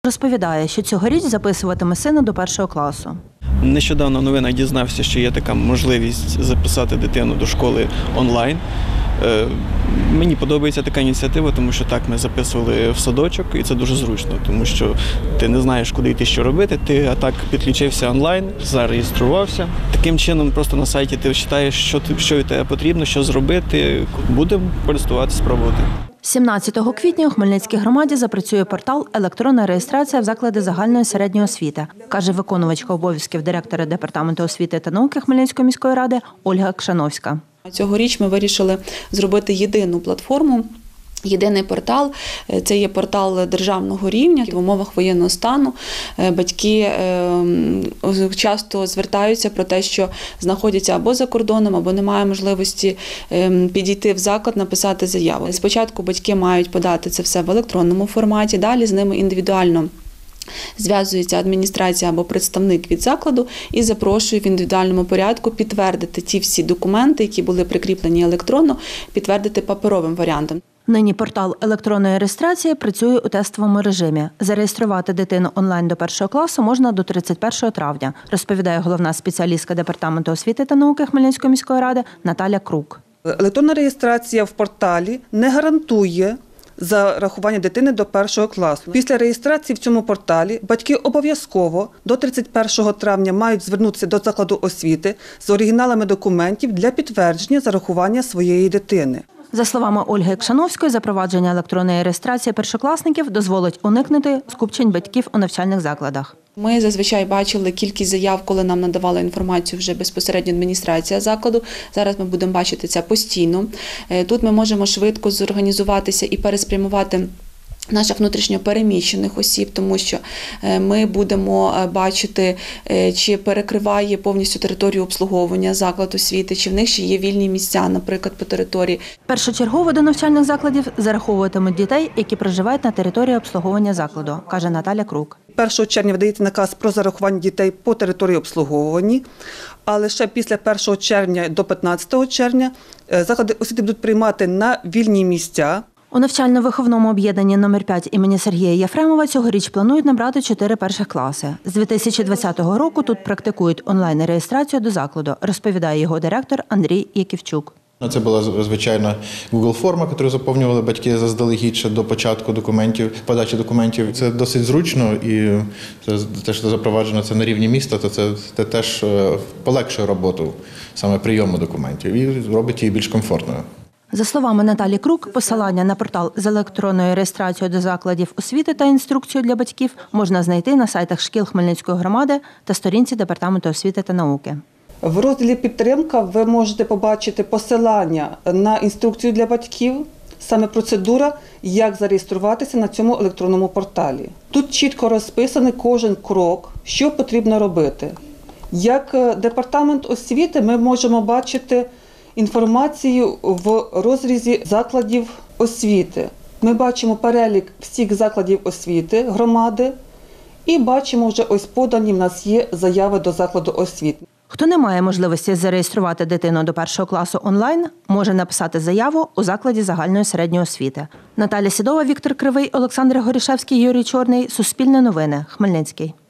Розповідає, що цьогоріч записуватиме сина до 1 класу. Нещодавно в новинах дізнався, що є така можливість записати дитину до школи онлайн. Мені подобається така ініціатива, тому що так ми записували в садочок, і це дуже зручно, тому що ти не знаєш, куди йти, що робити, ти так підключився онлайн, зареєструвався. Таким чином просто на сайті ти читаєш, що від тебе потрібно, що зробити, будемо користуватися, спробувати. 17 квітня у Хмельницькій громаді запрацює портал «Електронна реєстрація в заклади загальної середньої освіти», каже виконувачка обов'язків директора Департаменту освіти та науки Хмельницької міської ради Ольга Кшановська. Цьогоріч ми вирішили зробити єдину платформу, єдиний портал. Це є портал державного рівня. В умовах воєнного стану батьки часто звертаються про те, що знаходяться або за кордоном, або немає можливості підійти в заклад, написати заяву. Спочатку батьки мають подати це все в електронному форматі, далі з ними індивідуально зв'язується адміністрація або представник від закладу і запрошує в індивідуальному порядку підтвердити ті всі документи, які були прикріплені електронно, підтвердити паперовим варіантом. Нині портал електронної реєстрації працює у тестовому режимі. Зареєструвати дитину онлайн до 1 класу можна до 31 травня, розповідає головна спеціалістка Департаменту освіти та науки Хмельницької міської ради Наталя Крук. Електронна реєстрація в порталі не гарантує зарахування дитини до 1 класу. Після реєстрації в цьому порталі батьки обов'язково до 31 травня мають звернутися до закладу освіти з оригіналами документів для підтвердження зарахування своєї дитини. За словами Ольги Кшановської, запровадження електронної реєстрації першокласників дозволить уникнути скупчень батьків у навчальних закладах. Ми зазвичай бачили кількість заяв, коли нам надавала інформацію вже безпосередньо адміністрація закладу. Зараз ми будемо бачити це постійно. Тут ми можемо швидко зорганізуватися і переспрямувати наших внутрішньо переміщених осіб, тому що ми будемо бачити, чи перекриває повністю територію обслуговування заклад освіти, чи в них ще є вільні місця, наприклад, по території. Першочергово до навчальних закладів зараховуватимуть дітей, які проживають на території обслуговування закладу, каже Наталя Крук. 1 червня видається наказ про зарахування дітей по території обслуговування, а лише після 1 червня до 15 червня заклади освіти будуть приймати на вільні місця. У навчально-виховному об'єднанні номер 5 імені Сергія Єфремова цьогоріч планують набрати 4 перших класи. З 2020 року тут практикують онлайн-реєстрацію до закладу, розповідає його директор Андрій Яківчук. Це була звичайна Google-форма, яку заповнювали батьки заздалегідь ще до початку подачі документів. Це досить зручно і те, що запроваджено це на рівні міста, то це теж полегшує роботу саме прийому документів і робить її більш комфортною. За словами Наталі Крук, посилання на портал з електронною реєстрацією до закладів освіти та інструкцію для батьків можна знайти на сайтах шкіл Хмельницької громади та сторінці Департаменту освіти та науки. В розділі «Підтримка» ви можете побачити посилання на інструкцію для батьків, саме процедура, як зареєструватися на цьому електронному порталі. Тут чітко розписаний кожен крок, що потрібно робити. Як Департамент освіти ми можемо бачити інформацію в розрізі закладів освіти. Ми бачимо перелік всіх закладів освіти громади і бачимо вже ось подані в нас є заяви до закладу освіти. Хто не має можливості зареєструвати дитину до 1 класу онлайн, може написати заяву у закладі загальної середньої освіти. Наталя Сідова, Віктор Кривий, Олександр Горішевський, Юрій Чорний. Суспільне новини. Хмельницький.